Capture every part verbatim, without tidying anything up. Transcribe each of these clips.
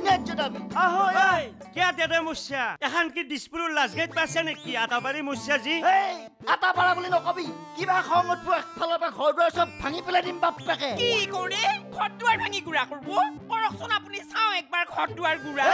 ন্যায্য দাবী আহয় আই কিয়া দেদে মুছা এখন কি দিছপুৰৰ লাজগেট পাছে নেকি আটাবাৰী মুছা জি এই আটা পাৰা বুলি নকবি কিবা খং উঠব একফালৰ পৰা ঘৰ দুৱাৰ চব ভাঙি পেলাই দিম বাপেকে কি কৰে ঘৰ দুৱাৰ ভাঙি গুড়া কৰিব কৰকচোন আপুনি চাওঁ একবাৰ ঘৰ দুৱাৰ গুড়া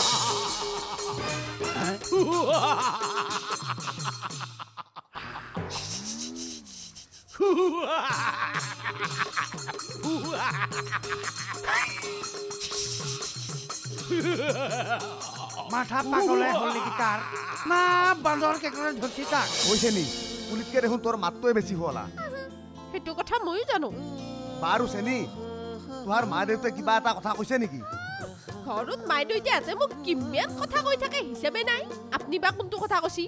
মাথা পাগলে হল নেকি তাৰ না বান্দৰ কেকৰে ধৰছি তাক কৈছে নি পুলিতকে দেখোন তোৰ মাতটোৱে বেছি হলা সেইটো কথা ময়ো জানো বাৰু চেনি তোহাৰ মা দেউতাই কিবা এটা কথা কৈছে নেকি ঘৰত মাই দেউতাই আছে মোক কিমান কথা কৈ থাকে হিচাপে নাই আপুনি বা কোনটো কথা কৈছি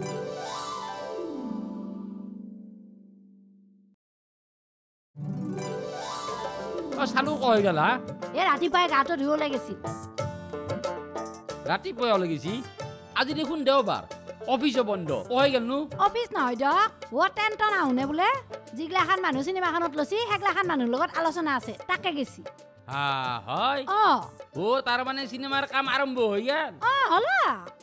চালু কৈ গেল হা এ ৰাতিপুৱাই গাটো ধুব লাগিছিল ৰাতিপুৱাই লাগিছি আজি দেখোন দেওবাৰ অফিসও বন্ধ কৈ গেল নো অফিস নহয় দক ও টেনটন আহুনে বোলে জিগলাখান মানুহ চিনেমাখনত লছি হেগলাখান মানুহৰ লগত আলোচনা আছে তাকে গেছি হা হয় অ ও তাৰ মানে সিনেমাৰ কাম আৰম্ভ হৈ গেল অ হলা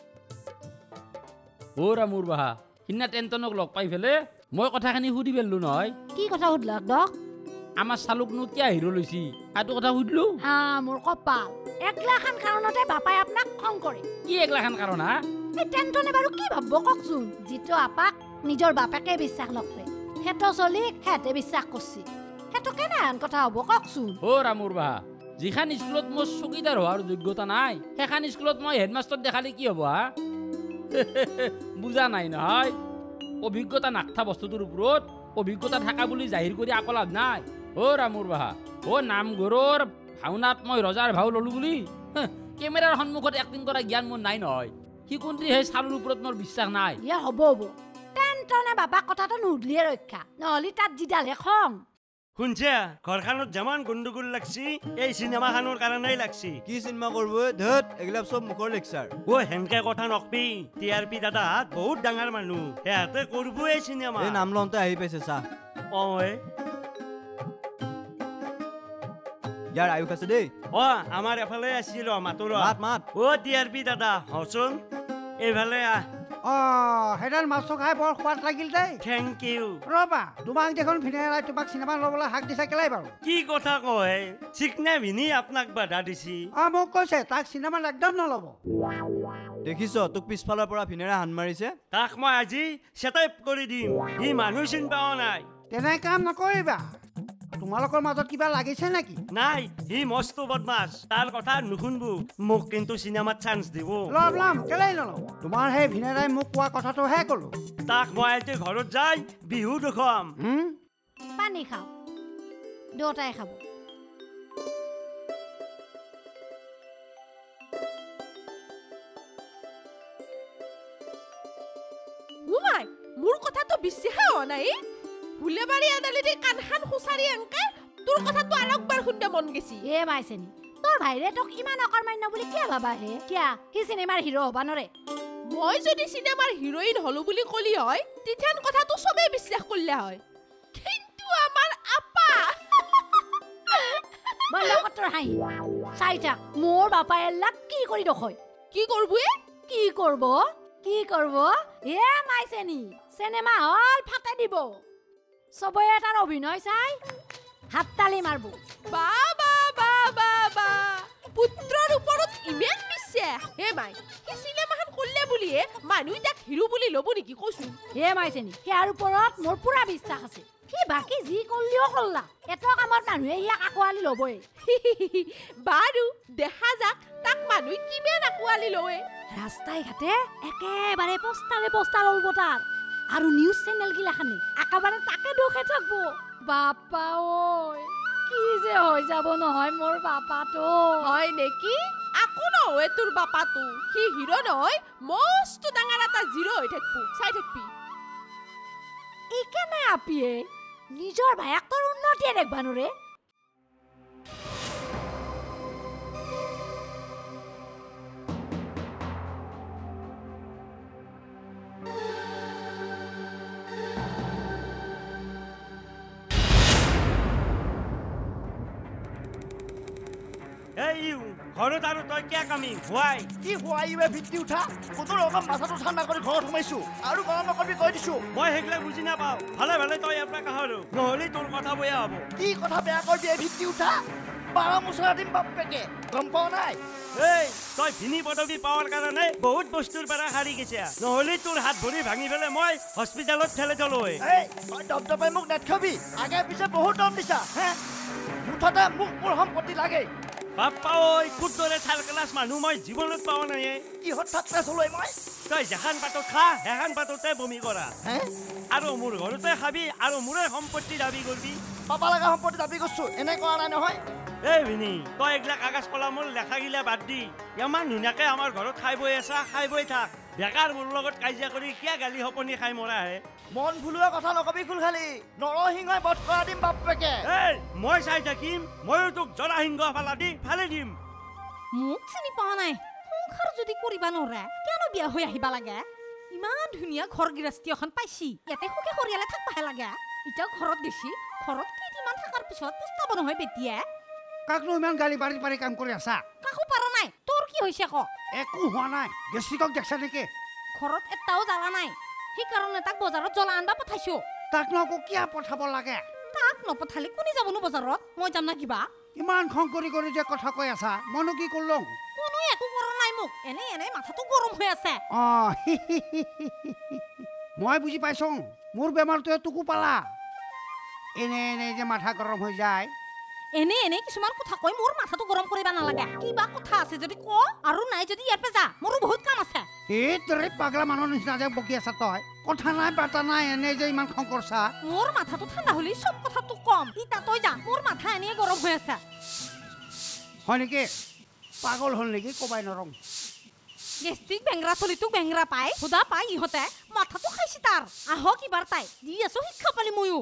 ওৰা মোৰ বাহা কিনা টেনটনক লগ পাই ফেলে মই কথাখিনি সুধি পেললো নহয় কি কথা সুধলাক দক আমাৰ চালুকনো কিয়া হিৰো লৈছি আটো কথা সুধলো হা মোৰ কপাল একলাখান কাৰণতে বাপাই আপোনাক খং কৰে কি একলাখান কাৰণ হা এই টেনটনে বাৰু কি ভাবব ককচোন যিটো আপাক নিজৰ বাপেকে বিশ্বাস নকৰে হেতো চলিক হেতে বিশ্বাস কৰছি হেতো কেনে আন কথা হ'ব ককচোন ওৰা মোৰ বাহা যিখান স্কুলত মোৰ চকীদাৰ হোৱাৰ যোগ্যতা নাই সেইখান স্কুলত মই হেডমাষ্টাৰ দেখালে কি হ'ব হা বুজা নাই নহয় অভিজ্ঞতা নাথা বস্তুটোৰ ওপৰত অভিজ্ঞতা থাকা বুলি জাহিৰ কৰি আকো লাভ নাই ওৰা মোৰ বাহা ও নামঘৰৰ ভাওনাত মই ৰজাৰ ভাও ললো বুলি কেমেৰাৰ সন্মুখত এক্টিং কৰা জ্ঞান মোৰ নাই নহয় সি কোনটি সেই চালুৰ ওপৰত মোৰ বিশ্বাস নাই ইয়া হ'ব হ'ব টেনটনে বাপাক কথাটো নুধলিয়ে ৰক্ষা নহলি তাত জিদালহে খং শুনছা ঘৰখানত যিমান গণ্ডগোল লাগছি এই চিনেমাখনৰ কাৰণেই লাগছি কি চিনেমা কৰিব ধত এগলা সব মুখৰ লেকচাৰ ও হেনকে কথা নকবি টিআৰপি দাদা বহুত ডাঙৰ মানুহ এহাতে কৰিব এই চিনেমা এই নাম লওঁতে আহি পাইছে চা অ ইয়াৰ আয়ুষ আছে দেই অ আমাৰ এফালে আছিল মাতৰ মাত মাত ও টিআৰপি দাদা হচোন এইফালে আহ অ হেডাল মাছটো খাই বৰ সোৱাদ লাগিল দেই থেংক ইউ ৰবা তোমাক দেখোন ভিনেৰাই তোমাক চিনেমা ল'বলৈ হাক দিছে কেলাই বাৰু কি কথা কয় চিকনে ভিনি আপোনাক বাধা দিছি অ মোক কৈছে তাক চিনেমাত একদম নল'ব দেখিছ তোক পিছফালৰ পৰা ভিনেৰাই হান মাৰিছে তাক মই আজি চেটাইপ কৰি দিম ই মানুহ চিন পাওঁ নাই তেনে কাম নকৰিবা তোমালোকৰ মাজত কিবা লাগিছে নেকি নাই ই মস্ত বদমাছ তাৰ কথা নুশুনবো মোক কিন্তু চিনেমাত চান্স দিব লম লম কেলাই নল'ম তোমাৰ সেই ভিনেৰাই মোক কোৱা কথাটোহে ক'লো তাক মই আজি ঘৰত যাই বিহু দেখুৱাম পানী খাওঁ দুটাই খাব উমাই মোৰ কথাটো বিশ্বাসে হোৱা নাই হুলেবাৰী আদালতে কানখান খুচাৰি আনকে তোৰ কথাটো আৰু একবাৰ শুনতে মন গেছি এ মাইছেনি তোৰ ভাইৰে তোক ইমান অকৰ্মান্য বুলি কিয় ভাবা হে কিয়া সি চিনেমাৰ হিৰো হবা নৰে মই যদি চিনেমাৰ হিৰোইন হলো বুলি কলি হয় তিথান কথাটো সবে বিশ্বাস কৰিলে হয় কিন্তু আমাৰ আপা বন্ধ কতৰ হাঁহি চাইটা মোৰ বাপাই লাক কি কৰি দখয় কি কৰবো কি কৰব কি কৰব এ মাইছেনি চিনেমা হল ফাটাই দিব সবয়ে তাৰ অভিনয় চাই হাততালি মারব বাবা বাবা বা পুত্ৰৰ ওপৰত ইমান বিশ্বাস হে মাই কি চিনেমাখন কৰলে বুলিয়ে মানুহ তাক হিৰো বুলি লব নেকি কৈছো হে মাইছেনি ইয়াৰ ওপৰত মোৰ পুৰা বিশ্বাস আছে কি বাকি যি কলিও কল্লা এটো কামত মানুহে ইয়াক আকোৱালি লবই বাৰু দেখা যাক তাক মানুহ কিমান আকোৱালি লয় ৰাস্তাই ঘাটে একেবাৰে পোষ্টাৰে পোষ্টাৰ লব তাৰ আৰু নিউজ চেনেল গিলাখানে একেবাৰে তাকে দোষে থাকবো বাপা ঐ কি যে হৈ যাব নহয় মোৰ বাপাটো হয় নেকি আকো নহয় তোৰ বাপাটো সি হিৰো নহয় মস্ত ডাঙৰ এটা জিৰো হৈ থাকবো চাই থাকবি ইকেনে আপিয়ে নিজৰ ভায়াক তোৰ উন্নতিয়ে দেখবা নৰে ঘৰত আৰু তই কিয় কামি হোৱাই কি হোৱাইৱে ভিত্তি উঠা কোনো ৰকম মাথাটো ঠাণ্ডা কৰি ঘৰত সোমাইছো আৰু গৰম নকৰিবি কৈ দিছো মই সেইবিলাক বুজি নাপাওঁ ভালে ভালে তই ইয়াৰ পৰা কাহৰো নহ'লে তোৰ কথা বেয়া হ'ব কি কথা বেয়া কৰিবি এই ভিত্তি উঠা বাৰ মুচৰা দিম বাপেকে গম পোৱা নাই এই তই ভিনি পদবী পাৱাৰ কাৰণে বহুত বস্তুৰ পৰা হাৰি গৈছে নহ'লে তোৰ হাত ভৰি ভাঙি পেলাই মই হস্পিটেলত ঠেলে থলো এই তই দবদবাই মোক নেথবি আগে পিছে বহুত দম দিছা হে মুঠতে মোক মোৰ সম্পত্তি লাগে বাপ্পা ঐ তোৰ দৰে থাৰ্ড ক্লাছ মানুহ মই জীৱনত পোৱা নাই কিহত থাৰ্ড ক্লাছ হ'লো মই তই যেখান পাতত খা সেখান পাততে বমি কৰা হে আৰু মোৰ ঘৰতে খাবি আৰু মোৰে সম্পত্তি দাবী কৰিবি পাবা লগা সম্পত্তি দাবী কৰিছো এনে কৰা নাই নহয় এই ভিনি তই এইগিলা কাগজ কলমৰ লেখাগিলা বাদ দি ইমান ধুনীয়াকে আমাৰ ঘৰত খাই বৈ আছা খাই বৈ থাক বেকাৰ মোৰ লগত কাজিয়া কৰি কিয় গালি সপনি খাই মৰা হে মন ভুলোৱা কথা নকবি ফুলখালি নৰসিংহই বধ কৰা দিম বাপেকে এই মই চাই থাকিম ময়ো তোক জৰাসিংহ ফালা দি ফালি দিম মোক চিনি পোৱা নাই সংসাৰ যদি কৰিবা নোৱাৰে কিয়নো বিয়া হৈ আহিবা লাগে ইমান ধুনীয়া ঘৰ গৃহস্থী এখন পাইছি ইয়াতে সুখে সৰিয়ালে থাকবাহে লাগে এতিয়া ঘৰত গেছি ঘৰত কেইদিনমান থকাৰ পিছত পস্তাব নহয় বেটিয়ে কাকনো ইমান গালি পাৰি পাৰি কাম কৰি আছা কাকো পাৰা নাই তোৰ কি হৈছে ক একো হোৱা নাই গেষ্ট্ৰিকক দেখছা নেকি ঘৰত এটাও জ্বালা নাই সেইকাৰণে তাক বজাৰত জ্বলা আনবা পঠাইছো তাক ন আকৌ কিয় পঠাব লাগে তাক নপঠালে কোনে যাবনো বজাৰত মই যাম না কিবা ইমান খং কৰি কৰি যে কথা কৈ আছা মইনো কি কৰিলোঁ কোনো একো কৰা নাই মোক এনে এনে মাথাটো গৰম হৈ আছে অঁ মই বুজি পাইছোঁ মোৰ বেমাৰটোৱে তোকো পালা এনে এনে যে মাথা গৰম হৈ যায় এনে এনে কিছুমান কথা কৈ মোৰ মাথাটো গৰম কৰিবা নালাগে কিবা কথা আছে যদি ক আৰু নাই যদি ইয়াৰ পৰা যা মোৰো বহুত কাম আছে এই তোৰে পাগলা মানুহৰ নিচিনা যে বকি আছা তই কথা নাই বাৰ্তা নাই এনে যে ইমান খং কৰছা মোৰ মাথাটো ঠাণ্ডা হ'লে চব কথাটো কম ইতা তই যা মোৰ মাথা এনেই গৰম হৈ আছে হয় নেকি পাগল হ'ল নেকি কবাই নৰম গেষ্টিক বেংৰা চলিটোক বেংৰা পাই সুধা পাই ইহঁতে মাথাটো খাইছি তাৰ আহক ইবাৰ তাই দি আছো শিক্ষা পালি ময়ো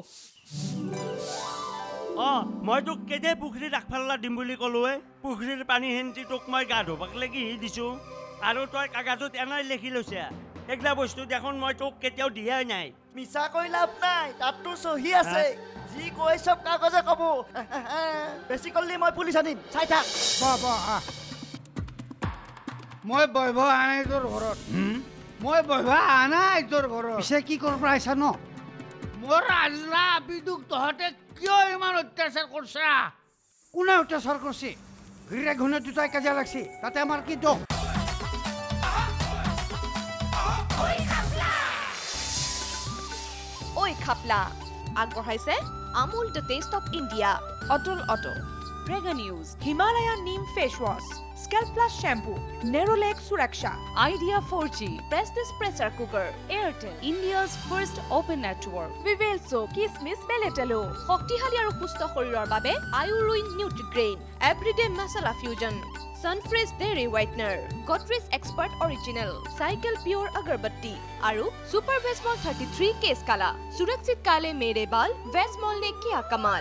অঁ মই তোক কেতিয়া পুখুৰীত আগফালা দিম বুলি ক'লোৱে পুখুৰীৰ পানী সেন্তি তোক মই গা ধুবাক লাগি দিছোঁ আৰু তই কাগজত এনেই লিখি লৈছে এইগিলা বস্তু দেখোন মই তোক কেতিয়াও দিয়াই নাই মিছা কৈ লাভ নাই তাততো চহী আছে যি কৈ চব কাগজে ক'ব বেছি কৰিলে মই পুলিচ আনিম চাই থাক ব আহ মই বহিব অহা নাই তোৰ ঘৰত মই বহিব অহা নাই তোৰ ঘৰত পিছে কি কৰিব আহিছা ন মোৰ আজৰা বিদুক তহঁতে কিয় ইমান অত্যাচাৰ কৰছা কোনে অত্যাচাৰ কৰছে ঘূৰে ঘূনে দুটাই কাজিয়া লাগছি তাতে আমাৰ কি দোষ ঐ খাপলা আগবঢ়াইছে Amul the taste of India Atal auto Prag news Himalaya neem face wash scalp plus shampoo Nerolac Suraksha idea for G Prestige pressure cooker Airtel India's first open network ভিভেলছো কিচমিচ মেলেটেলো শক্তিশালী আৰু সুস্থ শৰীৰৰ বাবে আয়ুৰুইন Nutrigrain everyday masala fusion Sunfresh Dairy Whitener, Godrej Expert Original, Cycle Pure Agarbatti, Aru Super Vesmol thirty-three Case Kala, Surakshit Kale Mere Bal, Vesmol ne kiya kamal.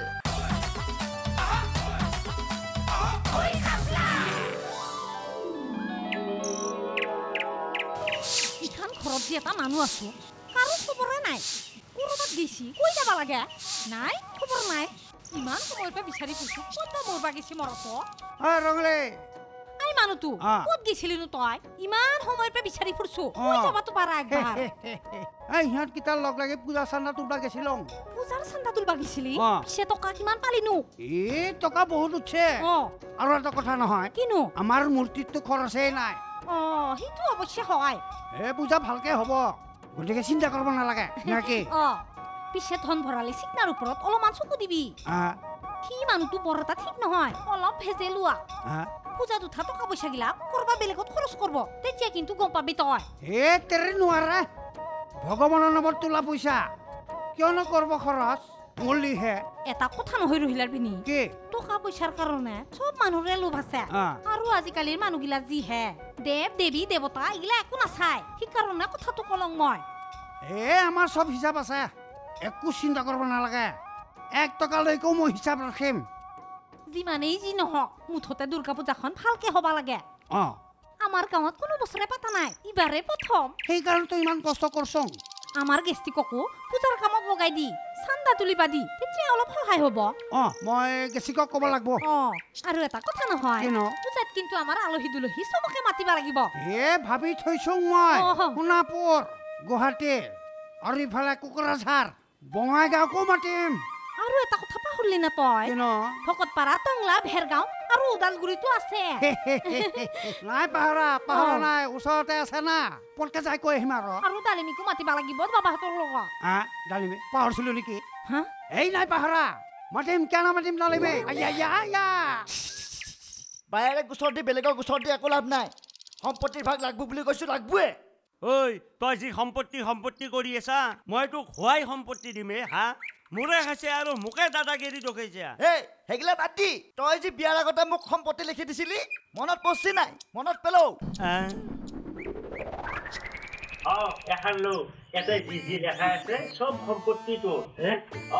ইখান ঘৰত যে এটা মানুহ আছো কাৰো খবৰে নাই কৰবাত গেছি কৈ যাব লাগে নাই খবৰ নাই ইমান সময়ৰ পৰা বিচাৰি ফুৰিছো ক'ত মৰবা গেছি মৰতো অ ৰঙলে আই মানুহটো ক'ত গেছিলিনো তই ইমান সময়ৰ পৰা বিচাৰি ফুৰিছো কৈ যাবাতো পাৰা একবাৰ এই ইহঁত কিটাৰ লগ লাগি পূজা চান্দা তুলবা গেছিলং পূজাৰ চান্দা তুলবা গেছিলি পিছে টকা কিমান পালিনো এ টকা বহুত উঠছে আৰু এটা কথা নহয় কিনো আমাৰ মূৰ্তিটো খৰচেই নাই অ সেইটো অৱশ্যে হয় এ পূজা ভালকে হ'ব গতিকে চিন্তা কৰিব নালাগে নাকি অ পিছে ধন ভৰালে চিকনাৰ ওপৰত অলপমান চকু দিবি সি মানুহটো বৰ এটা ঠিক নহয় অলপ ভেজেলোৱা পূজাত উঠা টকা পইচা গিলা কৰবা বেলেগত খৰচ কৰিব তেতিয়া কিন্তু গম পাবি তই এ তেৰে নোৱাৰে ভগৱানৰ নামত তোলা পইচা কিয়নো কৰিব খৰচ মলিহে এটা কথা নহয় ৰহিলাৰ পিনি কি টকা পইচাৰ কাৰণে চব মানুহৰে লোভ আছে আৰু আজিকালিৰ মানুহগিলা যিহে দেৱ দেৱী দেৱতা এইগিলা একো নাচায় সেইকাৰণে কথাটো কলং মই এ আমাৰ চব হিচাপ আছে একো চিন্তা কৰিব নালাগে এক টকালৈকেও মই হিচাপ ৰাখিম যিমানেই যি নহওক মুঠতে দুৰ্গা পূজাখন ভালকে হ'ব লাগে আমাৰ গাঁৱত কোনো বছৰে পাতা নাই ইবাৰে প্ৰথম সেইকাৰণেতো ইমান কষ্ট কৰছো আমাৰ গেষ্টিককো পূজাৰ কামত লগাই দি চান্দা তুলিবা দি তেতিয়া অলপ সহায় হ'ব অ মই গেছিকক ক'ব লাগিব অ আৰু এটা কথা নহয় কিনো? পূজাত কিন্তু আমাৰ আলহী দুলহী চবকে মাতিবা লাগিব হে ভাবি থৈছো মই অহ। সোণাপুৰ গুৱাহাটী আৰু ইফালে কোকৰাঝাৰ বঙাইগাঁৱকো মাতিম আৰু এটা কথা পাহৰিলি না তই কিনো? ভকতপাৰা টংলা ভেৰগাঁও আৰু ওদালগুৰিতো আছে নাই পাহৰা পাহৰা অ। নাই ওচৰতে আছে না পটকে যাই কৈ আহিম আৰু আৰু ডালিমিকো মাতিবা লাগিব বাবাহঁতৰ লগত হা ডালিমি পাহৰিছিলো নেকি হা এই নাই পাহৰা মাতিম কিয় মাতিম ডালিমি আয়া আয়া আয়া বায়েৰে গোচৰ দি বেলেগৰ গোচৰ দি একো লাভ নাই সম্পত্তিৰ ভাগ লাগব বুলি কৈছো লাগবয়ে ঐ তই যি সম্পত্তি সম্পত্তি কৰি আছা মই তোক হোৱাই সম্পত্তি দিমে হা মোৰে খাইছে আৰু মোকে দাদাগিৰি দেখুৱাইছে এই সেইগিলা বাদ দি তই যি বিয়াৰ আগতে মোক সম্পত্তি লিখি দিছিলি মনত পৰছি নাই মনত পেলও অ এখন লো এতে যি যি লেখা আছে সব সম্পত্তি তোৰ হে অ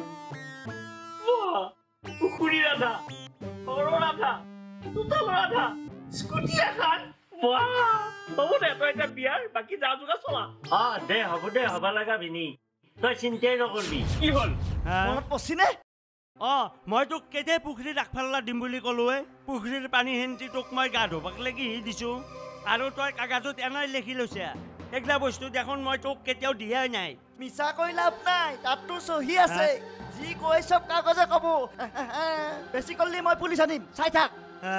পুখুৰী ৰাধা সৰু ৰাধা দুটা ৰাধা স্কুটি এখন হ'ব দে তই এতিয়া বিয়াৰ বাকী যা যোগাৰ চলা অ দে হ'ব দে হ'ব লগা বিনি তই চিন্তাই নকৰবি কি হ'ল মনত পৰছি নে অ মই তোক কেতিয়া পুখুৰীত আগফালে দিম বুলি ক'লো পুখুৰীৰ পানী হেন্তি তোক মই গা ধুবাক লাগি দিছো আৰু তই কাগজত এনেই লিখি লৈছে এইগিলা বস্তু দেখোন মই তোক কেতিয়াও দিয়াই নাই মিছা কৈ লাভ নাই তাততো চহী আছে যি কৈ চব কাগজে কব বেছি কৰিলে মই পুলিচ আনিম চাই থাক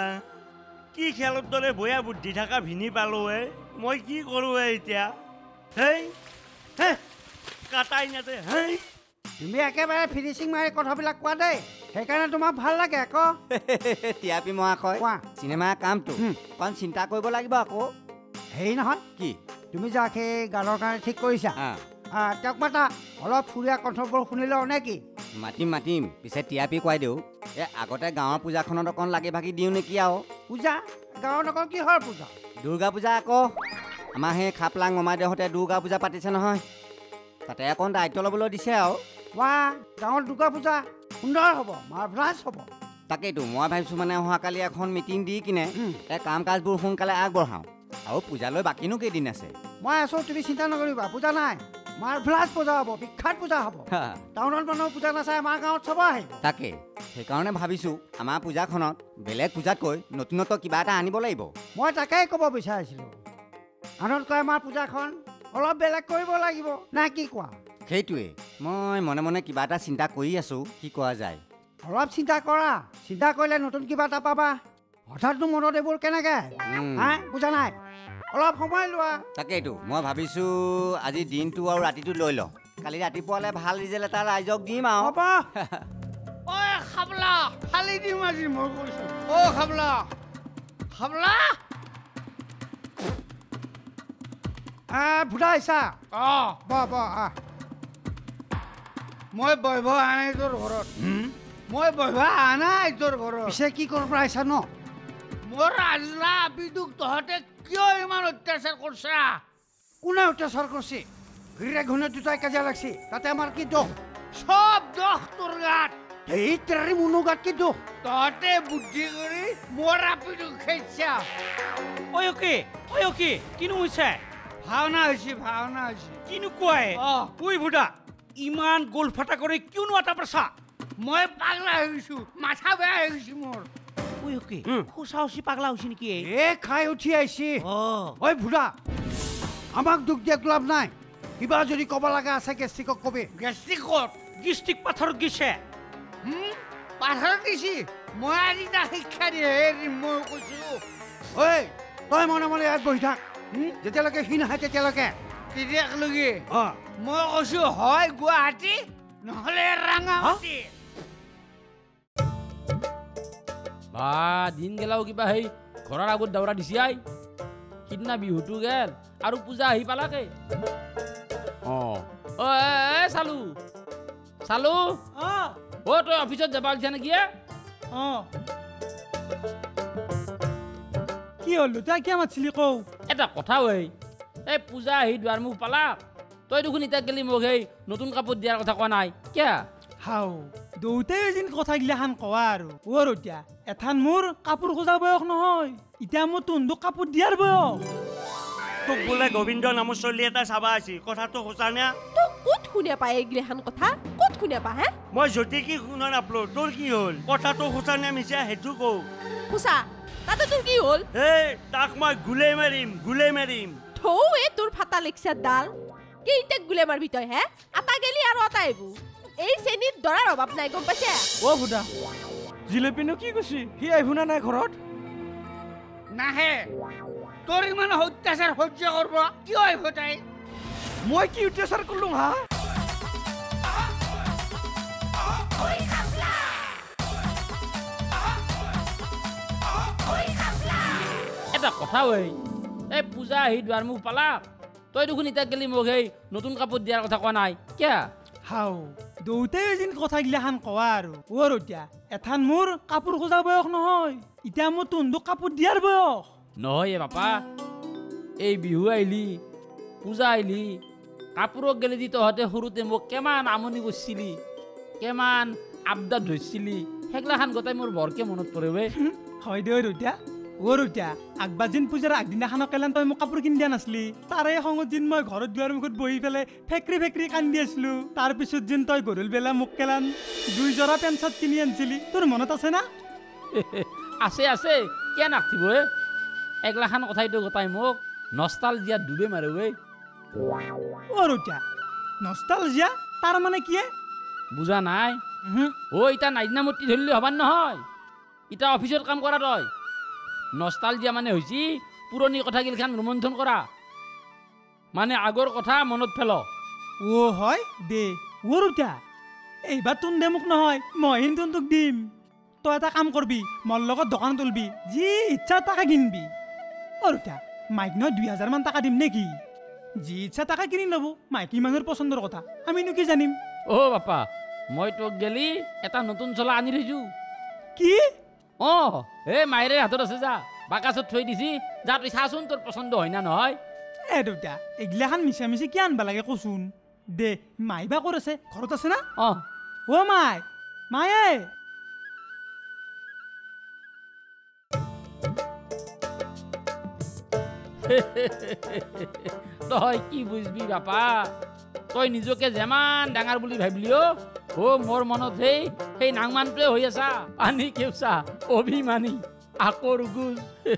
কি খেলৰ দৰে বয়া বুদ্ধি থকা ভিনি পালো হে মই কি কৰো এতিয়া হেই হে কাটাই নাতে হেই তুমি একেবাৰে ফিনিচিং মাৰি কথাবিলাক কোৱা দেই সেইকাৰণে তোমাক ভাল লাগে আকৌ টিয়াপি মহাশয় কোৱা চিনেমাৰ কামটো অকণ চিন্তা কৰিব লাগিব আকৌ হেৰি নহয় কি তুমি যাক সেই গানৰ কাৰণে ঠিক কৰিছা তেওঁক মাতা অলপ ফুৰিয়া কণ্ঠবোৰ শুনিলে নে কি মাতিম মাতিম পিছে টিয়াপি কোৱাই দিওঁ এই আগতে গাঁৱৰ পূজাখনত অকণ লাগি ভাগি দিওঁ নেকি আৰু পূজা গাঁৱত অকল কিহৰ পূজা দুৰ্গা পূজা আকৌ আমাৰ সেই খাপলা মমাইদেউহঁতে দুৰ্গা পূজা পাতিছে নহয় তাতে অকণ দায়িত্ব ল'বলৈ দিছে আৰু ৱা গাঁৱত দুৰ্গা পূজা সুন্দৰ হ'ব মাৰ্ভেলাছ হ'ব তাকেইতো মই ভাবিছোঁ মানে অহাকালি এখন মিটিং দি কিনে এই কাম কাজবোৰ সোনকালে আগবঢ়াওঁ আৰু পূজালৈ বাকীনো কেইদিন আছে মই আছো তুমি চিন্তা নকৰিবা পূজা নাই মাৰ্ভেলাছ পূজা হ'ব বিখ্যাত পূজা হ'ব টাউনত মানুহ পূজা নাচাই আমাৰ গাঁৱত চাব আহিব তাকে সেইকাৰণে ভাবিছোঁ আমাৰ পূজাখনত বেলেগ পূজাতকৈ নতুনত্ব কিবা এটা আনিব লাগিব মই তাকেই ক'ব বিচাৰিছিলোঁ আনতকৈ আমাৰ পূজাখন অলপ বেলেগ কৰিব লাগিব না কি কোৱা সেইটোৱে মই মনে মনে কিবা এটা চিন্তা কৰি আছোঁ কি কৰা যায় অলপ চিন্তা কৰা চিন্তা কৰিলে নতুন কিবা এটা পাবা হঠাৎনো মনত এইবোৰ কেনেকৈ হা বুজা নাই অলপ সময় লোৱা তাকেইতো মই ভাবিছোঁ আজি দিনটো আৰু ৰাতিটো লৈ লওঁ কালি ৰাতিপুৱালৈ ভাল ৰিজাল্ট এটা ৰাইজক দিম আৰু হ'ব ঐ খাবলা খালি দিম আজি মই কৈছোঁ অ খাবলা খাবলা ভুটা আহিছা অ ব ব আহ মই বহিব অহা নাই তোৰ ঘৰত মই বহিব অহা নাই তোৰ ঘৰত পিছে কি কৰিব পৰা আহিছা ন মোৰ আজৰা আপিটোক তহঁতে কিয় ইমান অত্যাচাৰ কৰিছা কোনে অত্যাচাৰ কৰিছে ঘূৰে ঘূনে দুটাই কাজিয়া লাগছি তাতে আমাৰ কি দোষ সব দোষ তোৰ গাত এই তেৰি মুনু গাত কি দোষ তহঁতে বুদ্ধি কৰি মোৰ আপিটোক খেইছা ঐ অকে ঐ অকে কিনো হৈছে ভাওনা হৈছে ভাওনা হৈছে কিনো কয় ঐ বুঢ়া ইমান গোল ফাটা কৰি কিয়নো এটা পাৰছা মই পাগলা হৈ গৈছো মাথা বেয়া হৈ গৈছে মোৰ ঐ অকে সঁচা সঁচি পাগলা হৈছে নেকি এ খাই উঠি আহিছে ঐ বুঢ়া আমাক দুখ দিয়াত লাভ নাই কিবা যদি ক'ব লগা আছে গেষ্টিকক কবি গেষ্টিকত গেষ্টিক পাথৰত গেছে পাথৰত গেছি মই আজি তাক শিক্ষা দিয়ে মই কৈছো ঐ তই মনে মনে ইয়াত বহি থাক যেতিয়ালৈকে সি নাহে তেতিয়ালৈকে তেতিয়ালৈকে মই কৈছো হয় গুৱাহাটী নহ'লে ৰাঙামাটি বা দিন গেলাও কিবা সেই ঘৰৰ আগত দাউৰা দিছি আই সিদিনা বিহুটো গেল আৰু পূজা আহি পালাকে অ অ এ চালু চালু অ তই অফিচত যাবা ওলছা নেকি অ কি হ'ল তই কিয় মাতিছিলি কওঁ এটা কথা ঐ এই পূজা আহি দুৱাৰ মুখ পালাক তই দেখোন এতিয়া গেলি মোক সেই নতুন কাপোৰ দিয়াৰ কথা কোৱা নাই কিয়া হাও দেউতাই এদিন কথাগিলাখান কোৱা আৰু অ ৰতিয়া এথান মোৰ কাপোৰ খোজা বয়স নহয় এতিয়া মোৰ তুন্দুক কাপোৰ দিয়াৰ বয়স তোক বোলে গোবিন্দ নামৰ চলি এটা চাবা আছে কথাটো সঁচা নে তোক ক'ত শুনে পায় এইগিলাখান কথা ক'ত শুনে পা হে মই যদি কি শুনা নাপলো তোৰ কি হ'ল কথাটো সঁচা নে মিছা সেইটো কওঁ সঁচা তাতে তোৰ কি হ'ল এই তাক মই গুলে মাৰিম গুলে মাৰিম থৌ এ তোৰ ফাটা লেকচাৰ ডাল কেইটাক গুলে মাৰবি তই হে আটা গেলি আৰু আটা আহিব এই চেনীত দৰাৰ অভাৱ নাই গম পাইছে অ বুদা জিলেপিনো কি কৈছি সি আহিব না নাই ঘৰত নাহে তোৰ ইমান অত্যাচাৰ সহ্য কৰিব কিয় আহিব তাই মই কি অত্যাচাৰ কৰিলো হা এটা কথা ঐ এই পূজা আহি দুৱাৰ মুখ পালা তই দেখোন ইতাক গেলি মোক সেই নতুন কাপোৰ দিয়াৰ কথা কোৱা নাই কিয়া হাও দুটাই এদিন কথাগিলাখান কোৱা আৰু অ ৰতিয়া এথান মোৰ কাপোৰ খোজা বয়স নহয় এতিয়া মোৰ তুন্দুক কাপোৰ দিয়াৰ বয়স নহয় বাপা এই বিহু আহিলি পূজা আহিলি কাপোৰক গেলি দি তহঁতে সৰুতে মোক কিমান আমনি কৰিছিলি কিমান আবদাত ধৰিছিলি সেইগিলাখান গোটাই মোৰ বৰকে মনত পৰে বে হয় দে ৰতিয়া অ ৰতিয়া আগবাজিন পূজাৰ আগদিনাখানক কেলেন তই মোক কাপোৰ কিনি দিয়া নাছিলি তাৰে খঙত যেন মই ঘৰত দুৱাৰ মুখত বহি পেলাই ফেক্ৰী ফেক্ৰী কান্দি আছিলো তাৰপিছত যেন তই গৰুল বেলা মোক কেলান দুই জৰা পেণ্ট চাৰ্ট কিনি আনিছিলি তোৰ মনত আছে না আছে আছে কিয় নাথাকিব হে এগলাখান কথাইতো গোটাই মোক নষ্টালজিয়া ডুবে মাৰে ঐ অ ৰতিয়া নষ্টালজিয়া তাৰ মানে কি বুজা নাই অ ইটা নাইদিনা মূৰ্তি ধৰিলে হবাৰ নহয় ইটা অফিচত কাম কৰা তই নষ্টালজিয়া মানে হৈছে পুৰণি কথাগিলাখান ৰোমন্থন কৰা মানে আগৰ কথা মনত পেল অ হয় দে অ ৰতিয়া এইবাৰ তোন দে মোক নহয় মই তোক দিম তই এটা কাম কৰবি মোৰ লগত দোকান তুলবি যি ইচ্ছা তাকে কিনবি অ ৰতিয়া মাইক নহয় দুই হাজাৰ মান টকা দিম নেকি যি ইচ্ছা তাকে কিনি ল'ব মাইকী মানুহৰ পচন্দৰ কথা আমিনো কি জানিম অ বাপা মই তোক গেলি এটা নতুন চলা আনি থৈছো কি অ এই মায়েৰে হাতত আছে যা বাকাচত থৈ দিছি যা তই চাচোন তোৰ পচন্দ হয় না নহয় এ দেউতা এগিলাখান মিছা মিছি কি আনবা লাগে কচোন দে মাই বা ক'ত আছে ঘৰত আছে না অ অ মাই মায়ে তই কি বুঝবি বাপা তই নিজকে যেমান ডাঙৰ বুলি ভাবিলি অ ও মোৰ মনত সেই সেই নাংমানটোৱে হৈ আছা পানী কেউচা অভিমানী আকৰ গুজ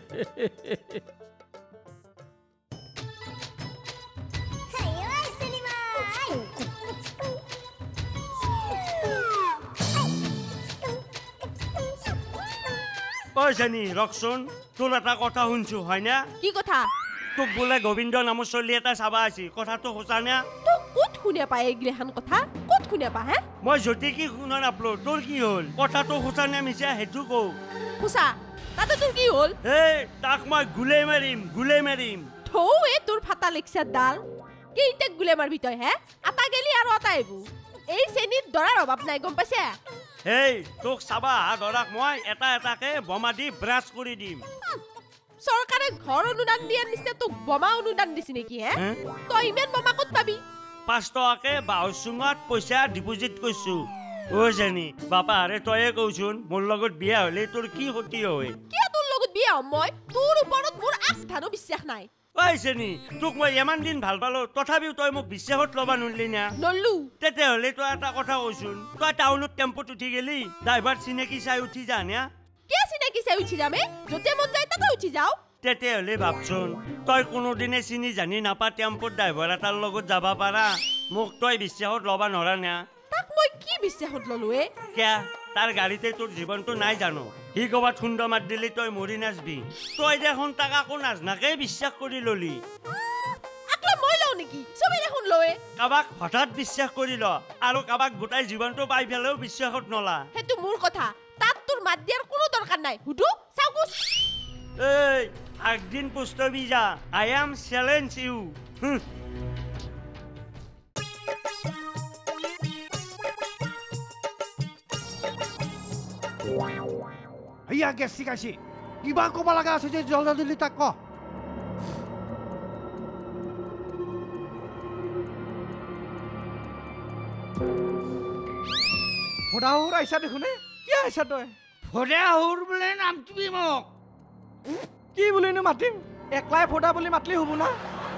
ঐ জানি ৰকচোন তোৰ এটা কথা শুনছো হয় না কি কথা তোক বোলে গোবিন্দ নামৰ চলি এটা চাবা আছে কথাটো সঁচা নে তোক ক'ত শুনে পায় এইগিলাখান কথা ক'ত শুনে পা হে মই যদি কি শুনা নাপলো তোৰ কি হ'ল কথাটো সঁচা নে মিছা সেইটো কওঁ সঁচা তাতে তোৰ কি হ'ল এই তাক মই গুলে মাৰিম গুলে মাৰিম থৌ এ তোৰ ফাটা লেকচাৰ ডাল কেইটাক গুলে মাৰবি তই হে আটা গেলি আৰু আটা আহিব এই চেনীত দৰাৰ অভাৱ নাই গম পাইছে এই তোক চাবা দৰাক মই এটা এটাকে বোমা দি ব্ৰাছ কৰি দিম চৰকাৰে ঘৰ অনুদান দিয়াৰ নিচিনা তোক বোমা অনুদান দিছি নেকি হে তই ইমান বোমা ক'ত পাবি পাঁচ টকাকে বাহুৰ চুঙত পইচা ডিপজিট কৰিছো ঐ জানি বাপা আৰে তয়ে কওচোন মোৰ লগত বিয়া হলে তোৰ কি ক্ষতি হয় কিয় তোৰ লগত বিয়া হম মই তোৰ ওপৰত মোৰ আস্থানো বিশ্বাস নাই ঐ জানি তোক মই ইমান দিন ভাল পালো তথাপিও তই মোক বিশ্বাসত ল'বা নোৱাৰিলি না নল্লু তেতিয়াহ'লে তই এটা কথা কচোন তই টাউনত টেম্পোত উঠি গেলি ড্ৰাইভাৰ চিনাকি চাই উঠি যা না কিয় চিনাকি চাই উঠি যামে য'তে মন যায় তাতে উঠি যাওঁ তেতিয়াহ'লে ভাবচোন তই কোনোদিনে চিনি জানি নাপা টেম্পোত ড্ৰাইভাৰ এটাৰ লগত যাব পাৰা মোক তই বিশ্বাসত ল'বা নোৱাৰা না তাক মই কি বিশ্বাসত ল'লো এ কিয়া তাৰ গাড়ীতে তোৰ জীৱনটো নাই জানো সি ক'ৰবাত খুন্দ মাত দিলি তই মৰি নাচবি তই দেখোন তাক আকৌ নাজনাকে বিশ্বাস কৰি ললি আকলা মই লওঁ নেকি চবেই দেখোন লয় কাবাক হঠাৎ বিশ্বাস কৰি ল আৰু কাবাক গোটাই জীৱনটো পাই পেলাইও বিশ্বাসত নলা সেইটো মোৰ কথা তাত তোৰ মাত দিয়াৰ কোনো দৰকাৰ নাই হুদু চাউকুচ এই একদিন পুস্তবি যা আই এম চ্যালেঞ্জ ইউ ইয়া গেছ শিকাইছি কিবা ক'ব লগা আছে যে জলদি জলদি তাক ক ফোড়াহুৰ আহিছা দেখোনে কি আহিছা তই ফোড়াহুৰ বোলে নাম তুমি মোক কি বুলিনো মাতিম একলাই ফোড়া বুলি মাতলি হ'ব না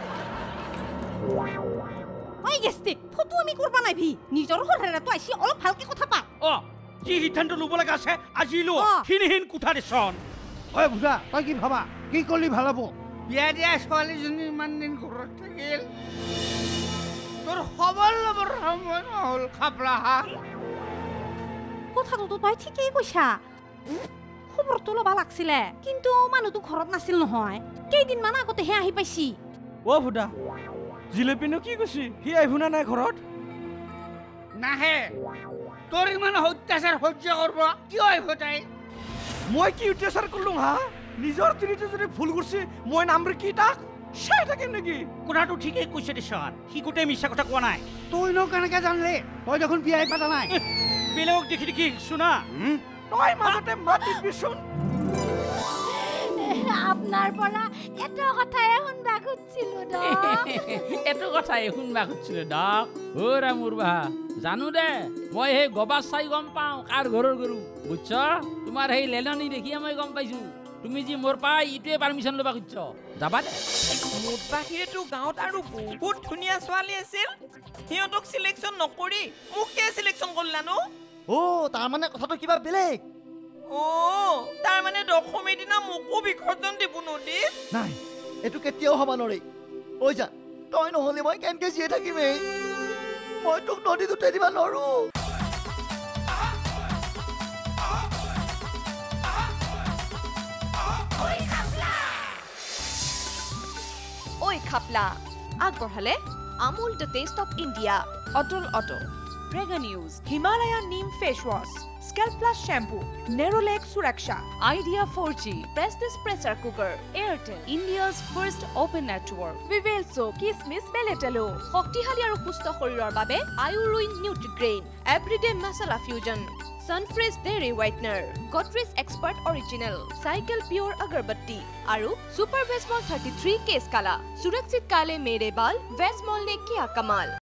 ঐ গেষ্টিক ফটো আমি কৰবা নাই ভি নিজৰ ঘৰেৰে তো আইছি অলপ ভালকে কথা পা অ যি সিদ্ধান্ত ল'ব লগা আছে আজি লো হিনহিন কোঠা দেচোন ঐ বুঢ়া তই কি ভাবা কি কৰিলি ভাল হ'ব বিয়া দিয়া ছোৱালীজনী ইমান দিন ঘৰত থাকিল তোৰ খবৰ ল'বৰ সময় নহ'ল খাপলা কথাটো তই ঠিকেই কৈছা খবৰটো ল'বা লাগছিলে কিন্তু মানুহটো ঘৰত নাছিল নহয় কেইদিনমান আগতেহে আহি পাইছি অ বুঢ়া জিলেপিনো কি কৈছি সি আহিব না নাই ঘৰত নাহে তোৰ ইমান অত্যাচাৰ সহ্য কৰিব কিয় আহিব তাই মই কি অত্যাচাৰ কৰিলো হা নিজৰ তিনিটো যদি ভুল কৰিছি মই নামৰে কি তাক চাই থাকিম নেকি কথাটো ঠিকেই কৈছে দেচোন সি গোটেই মিছা কথা কোৱা নাই তইনো কেনেকে জানলি তই দেখোন বিয়াই পাতা নাই বেলেগক দেখি দেখি শুনা তই মাজতে মাত দিবিচোন আপনাৰ পৰা এটা কথাই শুনবা খুজিছিলো দ এটো কথাই শুনবা খুজিছিলো দ ওৰা মুৰবা জানো দে মই সেই গবাস চাই গম পাওঁ কাৰ ঘৰৰ গৰু বুঝছ তোমাৰ সেই লেলনি দেখিয়ে মই গম পাইছো তুমি যি মোৰ পাই ইটোৱে পাৰমিশন ল'বা খুজিছ যাবা দে মোৰ বাহিৰেতো গাঁৱত আৰু বহুত ধুনীয়া ছোৱালী আছিল সিহঁতক চিলেকশ্যন নকৰি মোকে চিলেকশ্যন কৰিলা নো অ তাৰমানে কথাটো কিবা বেলেগ অ তাৰমানে দশমীৰ দিনা মোকো বিসৰ্জন দিব নদীত নাই এইটো কেতিয়াও হ'ব নোৱাৰে ঐ যা তই নহ'লে মই কেনেকৈ জীয়াই থাকিমেই মই তোক নদীত উঠাই দিব নোৱাৰো ঐ খাপলা আগবঢ়ালে Amul the taste of India Atal auto Prag news Himalaya neem face wash Scalp Plus Shampoo, Nerolac Suraksha, Idea four G, Prestige Pressure Cooker, Airtel, India's first open network, Vivelso, Kismis Beletalo, Hoktihali aru Pusto Horirar Babe, Ayuruin Nutrigrain, Everyday Masala Fusion, Sunfresh Dairy Whitener, Godrej Expert Original, Cycle Pure Agarbatti, Aru Super Vesmol thirty-three Case Kala, Surakshit Kale Mere Bal, Vesmol ne Kiya Kamal.